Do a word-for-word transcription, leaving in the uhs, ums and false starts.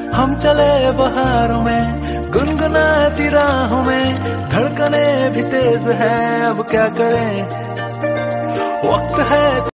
हम चले बहारों में गुनगुनाती राहों में, धड़कने भी तेज है अब क्या करें, वक्त है